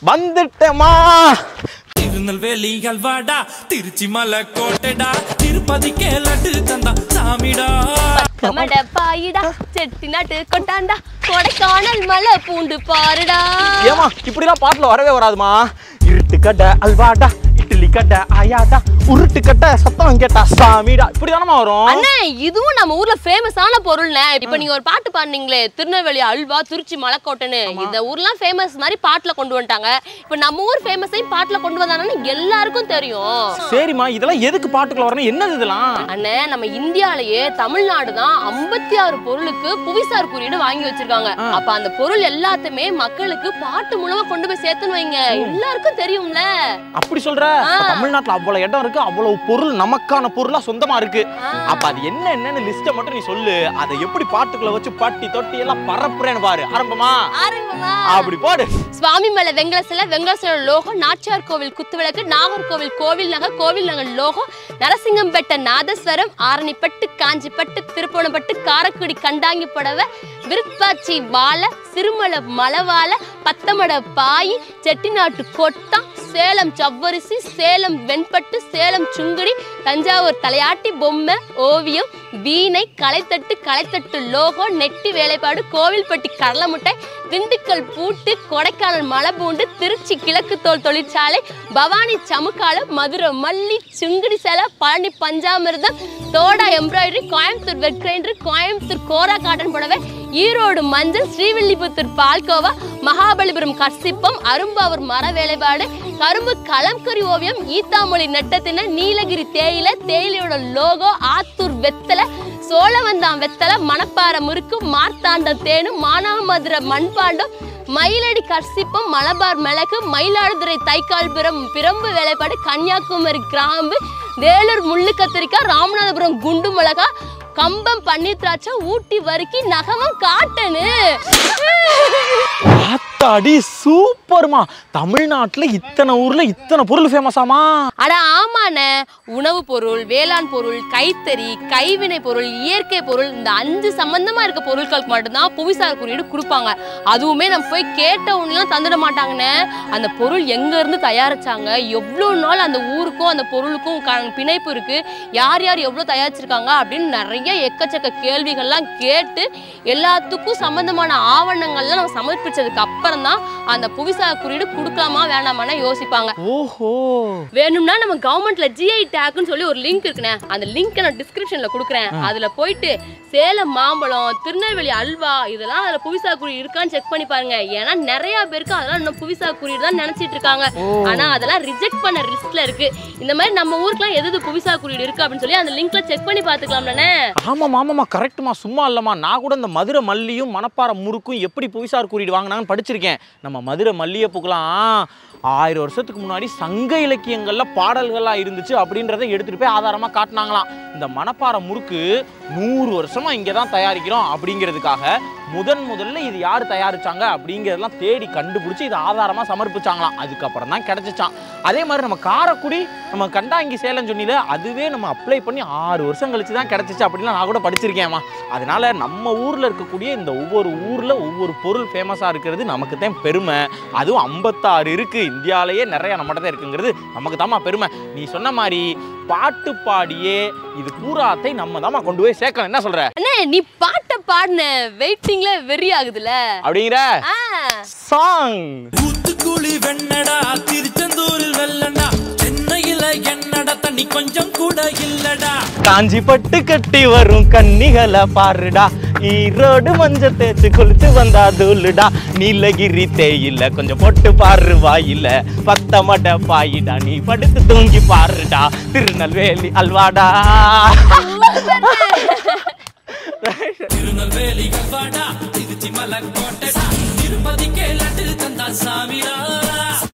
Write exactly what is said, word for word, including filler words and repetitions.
வந்துட்டேமா. திருநெல்வேலி அல்வாடா, திருச்சி மலை கோட்டைடா, திருப்பதிக்கே லட்டு தந்தா சாமிடா. கமட பாயிடா, செட்டிநாட்டு கொட்டாண்டா, கொடைக்கானல் மலை பூண்டு பாருடா. ஏமா இப்படிலாம் பாட்டுல வரவே வராதுமா. இருட்டு கடை அல்வாடா, இட்லி கடை ஆயாடா, உருட்டு கடை சத்தம் கேட்டா சாமிடா, இப்படிதானமா வரும். அண்ணே இதுவும் நம்ம ஊர்ல ஃபேமஸான பொருள்னே. இப்ப நீங்க ஒரு பாட்டு பாடுனீங்களே, திருநெல்வேலி அல்வா, திருச்சி மலைக்கோட்டைன்னு, இந்த ஊர்லாம் ஃபேமஸ் மாதிரி பாட்டுல கொண்டு வந்துட்டாங்க. இப்ப நம்ம ஊர் ஃபேமஸையும் பாட்டுல கொண்டு வந்தானே எல்லாருக்கும் தெரியும். சரிமா, இதெல்லாம் எதுக்கு பாட்டுக்குள்ள வரணும்? என்னது இதெல்லாம்? அண்ணே நம்ம இந்தியாலயே தமிழ்நாடு தான் ஐம்பத்தி ஆறு பொருளுக்கு புவிசார் குறியீடு வாங்கி வச்சிருக்காங்க. அப்ப அந்த பொருள் எல்லாத்தையுமே மக்களுக்கு பாட்டு மூலமா கொண்டு போய் சேர்த்துன்னு வைங்க, எல்லாருக்கும் தெரியும்ல. அப்படி சொல்ற? தமிழ்நாட்டுல அவ்வளவு இடம் இருக்கு, அவ்வளவு பொருள் நமக்கான பொருளா சொந்தமா இருக்கு. அப்ப அது என்ன என்னன்னு லிஸ்ட மட்டும் நீ சொல்லு. அதை எப்படி பாட்டுக்குள்ள வச்சு பாட்டி தொட்டி எல்லாம் பரப்புறேன்னு பாரு. ஆரம்பமா ஆரம்பமா அப்படி போடு. சுவாமி மேல வெங்கல சிலை, வெங்கல சிலை லோகம், நாச்சியார் கோவில் குத்துவிளக்கு, நாகர்கோவில் கோவில் நகர், கோவில் நகர் லோகம், நரசிங்கம்பேட்டை நாதஸ்வரம், ஆரணிப்பட்டு, காஞ்சிப்பட்டு, திருப்போணப்பட்டு, காரக்குடி கண்டாங்கி புடவை, விருப்பாச்சி வாழை, சிறுமலை மலவாழை, பத்தமட பாய், செட்டிநாட்டு கொட்டம், சேலம் சவ்வரிசி, சேலம் வெண்பட்டு, சேலம் சுங்குடி, தஞ்சாவூர் தலையாட்டி பொம்மை, ஓவியம், வீணை, களைத்தட்டு, களைத்தட்டு லோகோ, நெட்டி வேலைப்பாடு, கோவில்பட்டி கடலை முட்டை, திண்டுக்கல் பூட்டு, கொடைக்கானல் மலைபூண்டு, திருச்சி கிழக்கு தோல் தொழிற்சாலை, பவானி சமுக்காலம், மதுரை மல்லி, சுங்குடி சேலை, பழனி பஞ்சாமிர்தம், Toda embroidery, Coimbatore wet grinder, Coimbatore கோரா காட்டன் புடவை, ஈரோடு மஞ்சள், ஸ்ரீவில்லிபுத்தூர் பால்கோவா, மகாபலிபுரம் கர்சிப்பம், அரும்பாவூர் மர வேலைப்பாடு, கரும்பு கலம்கரி ஓவியம், ஈத்தாமொழி நெட்டத்தின, நீலகிரி தேயிலை, தேயிலையோட லோகோ, ஆத்தூர் வெத்தலை, சோழவந்தாம் வெத்தலை, மணப்பாறை முறுக்கு, மார்த்தாண்டம் தேனு, மானாமதுரை மண்பாண்டம், மயிலடி கர்சிப்பம், மலபார் மிளகு, மயிலாடுதுறை தைக்கால்புரம் பிரம்பு வேலைப்பாடு, கன்னியாகுமரி கிராம்பு, வேலூர் முள்ளு கத்திரிக்காய், ராமநாதபுரம் குண்டு மிளகா, கம்பம் பன்னீர் திராட்சை, ஊட்டி வறுக்கி, நகமம் காட்டனு. அடி சூப்பர்மா. தமிழ்நாட்டுல இத்தனை ஊர்ல இத்தனை பொருள் ஃபேமஸாமா? அட ஆமாண்ணே. உணவு பொருள், வேளாண் பொருள், கைத்தறி, கைவினை பொருள், இயற்கை பொருள், இந்த அஞ்சு சம்பந்தமா இருக்க பொருட்களுக்கு மட்டும்தான் புவிசார் குறியீடு கொடுப்பாங்க. அதுவுமே நம்ம போய் கேட்ட ஒண்ணுலாம் தந்துட மாட்டாங்கண்ணே. அந்த பொருள் எங்க இருந்து தயாரிச்சாங்க, எவ்வளவு நாள் அந்த ஊருக்கும் அந்த பொருளுக்கும் பிணைப்பு இருக்கு, யார் யார் எவ்வளவு தயாரிச்சிருக்காங்க அப்படின்னு நிறைய எக்கச்சக்க கேள்விகள்லாம் கேட்டு எல்லாத்துக்கும் சம்பந்தமான ஆவணங்கள்லாம் நம்ம சமர்ப்பிச்சதுக்கு அப்புறம் தான் அந்த புவிசார் குறியீடு கொடுக்கலாமா வேண்டாமான்னு யோசிப்பாங்க. ஓஹோ. வேணும்னா நம்ம கவர்மெண்ட்ல ஜிஐ டேக்னு சொல்லி ஒரு லிங்க் இருக்குண்ணே, அந்த லிங்க் நான் டிஸ்கிரிப்ஷன்ல கொடுக்குறேன். அதுல போயிட்டு சேலம் மாம்பழம், திருநெல்வேலி அல்வா இதெல்லாம் அதுல புவிசார் குறியீடு இருக்கான்னு செக் பண்ணி பாருங்க. ஏன்னா நிறைய பேருக்கு அதெல்லாம் இன்னும் புவிசார் குறியீடு தான் நினைச்சிட்டு இருக்காங்க. ஆனா அதெல்லாம் ரிஜெக்ட் பண்ண லிஸ்ட்ல இருக்கு. இந்த மாதிரி நம்ம ஊருக்குலாம் எது புவிசார் குறியீடு இருக்கு அப்படின்னு சொல்லி அந்த லிங்க்ல செக் பண்ணி பாத்துக்கலாம்லண்ணே. ஆமாம் ஆமாம்மா, கரெக்ட்மா. சும்மா இல்லம்மா, நான் கூட இந்த மதுரை மல்லியும் மணப்பாறை முறுக்கும் எப்படி புவிசார் குறியீடு வாங்கினாங்கன்னு படிச்சிருக்கேன். நம்ம மதுரை மல்லியை பூக்கலாம் ஆயிரம் வருஷத்துக்கு முன்னாடி சங்க இலக்கியங்கள்ல பாடல்களா இருந்துச்சு அப்படின்றத எடுத்துட்டு போய் ஆதாரமா காட்டினாங்களாம். இந்த மணப்பாறை முறுக்கு நூறு வருஷமா இங்கதான் தயாரிக்கிறோம் அப்படிங்கிறதுக்காக முதன் முதல்ல இது யார் தயாரிச்சாங்க அப்படிங்கிறதெல்லாம் தேடி கண்டுபிடிச்சி இது ஆதாரமா சமர்ப்பிச்சாங்களாம். அதுக்கப்புறம் தான் கிடைச்சிச்சான். அதே மாதிரி நம்ம காரைக்குடி, நம்ம கண்டாங்கி சேலம் சொன்னில, அதுவே நம்ம அப்ளை பண்ணி ஆறு வருஷம் கழிச்சு தான் கிடைச்சிச்சு அப்படின்லாம் நான் கூட படிச்சிருக்கேன்மா. அதனால நம்ம ஊர்ல இருக்கக்கூடிய இந்த ஒவ்வொரு ஊர்ல ஒவ்வொரு பொருள் ஃபேமஸா இருக்கிறது நமக்கு தான் பெருமை. அதுவும் ஐம்பத்தாறு இருக்கு, இந்தியாவிலேயே நிறைய நம்மகிட்ட தான் இருக்குங்கிறது நமக்கு தாம்மா பெருமை. நீ சொன்ன மாதிரி பாட்டு பாடியே இது பூராத்தை நம்ம தாம்மா கொண்டு போய் சேர்க்கணும். என்ன சொல்ற? அண்ணே நீ பாட்ட பாடுன வெயிட்டிங்ல வெறி ஆகுதுல அப்படிங்கற சாங். தூத்துக்குடி வெண்ணடா, திருச்செந்தூரில் வெள்ளடா, சென்னையில என்னடா தண்ணி கொஞ்சம் கூட இல்லடா, காஞ்சி பட்டு கட்டி வரும் கன்னிகளை பாருடா, ஈரோடு மஞ்சள் தேய்ச்சி குளிச்சு வந்தா தூளுடா, நீலகிரி தேயில கொஞ்சம் போட்டு பாரு வாயில, பத்தமட பாயிடா நீ படுத்து தூங்கி பாருடா, திருநெல்வேலி அல்வாடா.